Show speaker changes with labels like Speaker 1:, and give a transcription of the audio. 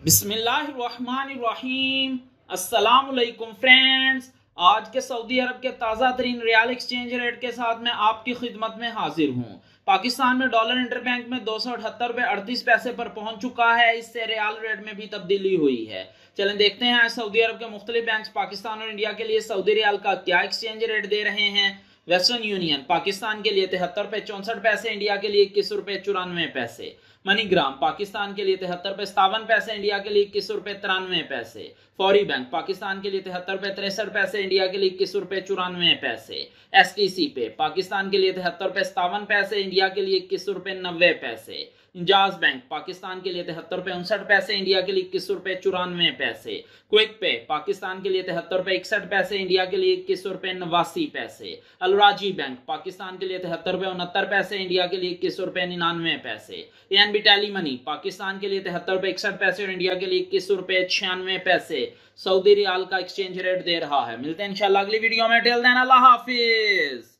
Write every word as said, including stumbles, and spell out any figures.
Speaker 1: बिस्मिल्लाहिर्रहमानिर्रहीम। अस्सलामुअलैकुम फ्रेंड्स, आज के सऊदी अरब के ताज़ा तरीन रियाल एक्सचेंज रेट के साथ मैं आपकी खिदमत में हाजिर हूँ। पाकिस्तान में डॉलर इंटरबैंक में दो सौ अठहत्तर रुपये अड़तीस पैसे पर पहुंच चुका है। इससे रियाल रेट में भी तब्दीली हुई है। चलें देखते हैं आज सऊदी अरब के मुख्तलिफ बैंक पाकिस्तान और इंडिया के लिए सऊदी रियाल का क्या एक्सचेंज रेट दे रहे हैं। वेस्टर्न यूनियन पाकिस्तान के लिए तिहत्तर रुपये चौंसठ पैसे, इंडिया के लिए इक्कीस रुपये चौरानवे पैसे। मनीग्राम पाकिस्तान के लिए तिहत्तर रुपये सतावन पैसे, इंडिया के लिए इक्कीस रुपये तिरानवे पैसे। फौरी बैंक पाकिस्तान के लिए तिहत्तर रुपये तिरसठ पैसे, इंडिया के लिए इक्कीस रुपये चौरानवे पैसे। एस टी सी पे पाकिस्तान के लिए तिहत्तर रुपये सतावन पैसे, इंडिया के लिए इक्कीस रुपये नब्बे पैसे। इंजाज बैंक पाकिस्तान के लिए तिहत्तर रुपये उनसठ पैसे, इंडिया के लिए इक्कीस रुपये चौरानवे पैसे। क्विक पे पाकिस्तान के लिए तिहत्तर रुपये इकसठ पैसे, इंडिया के लिए इक्कीस रुपये नवासी पैसे। अलराजी बैंक पाकिस्तान के लिए तिहत्तर रुपये उनहत्तर पैसे, इंडिया के लिए इक्कीस रुपये निन्यानवे पैसे। N B tally money Pakistan के लिए तिहत्तर रुपये इकसठ पैसे और इंडिया के लिए इक्कीस रुपये छियानवे पैसे सऊदी रियाल का एक्सचेंज रेट दे रहा है। मिलते हैं इंशाल्लाह अगली वीडियो में। टिल देन अल्लाह हाफिज।